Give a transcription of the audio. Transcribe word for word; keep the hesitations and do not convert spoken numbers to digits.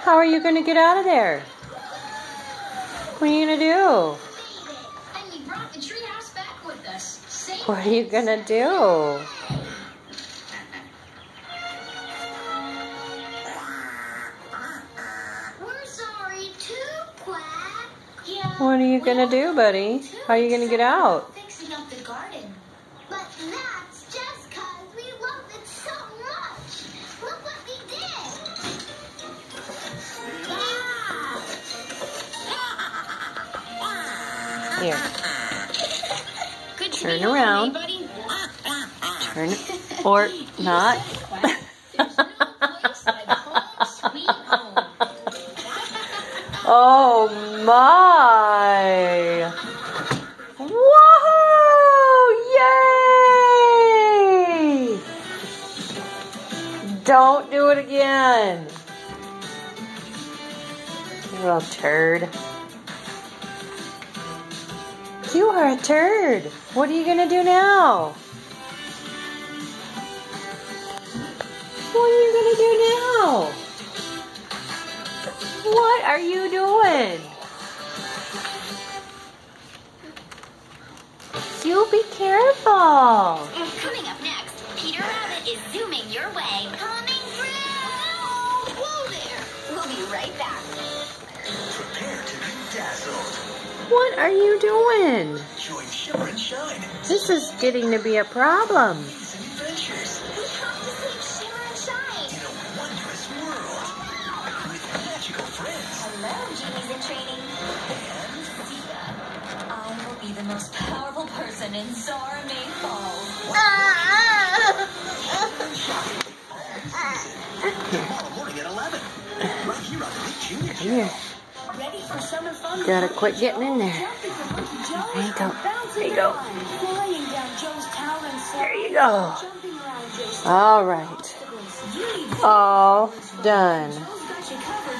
How are you going to get out of there? What are you going to do? And we brought the treehouse back with us. Safe What are you going to do? We're sorry too, Quack. Yeah. What are you going to do, buddy? How are you going to get out? Fixing up the garden. But that's just because we love it so much. Look what we did. Here. Good to Turn be home, around. buddy. Turn or not. There's no place like home, sweet home. Oh my! Whoa! Yay! Don't do it again. You little turd. You are a turd. What are you gonna do now? What are you gonna do now? What are you doing? You be careful. Coming up next, Peter Rabbit is zooming your way. Coming through! Whoa there! We'll be right back. Prepare to be dazzled. What are you doing? Join Shimmer and Shine. This is getting to be a problem. Amazing adventures We have to save Shimmer and Shine. in a wondrous world with magical friends. Hello, genies in training. And I will be the most powerful person in Zarmay Falls. shockingly all season. Tomorrow morning at eleven. Right here on the Big Junior Here. Channel. Ready for summer fun? Gotta quit getting in there. Jumping from Monkey Joe. There you go. Bouncing There you go. around, flying down Joe's tower and There you sliding, go. jumping around Joe's All right. obstacles. You need All done. Joe's got you covered.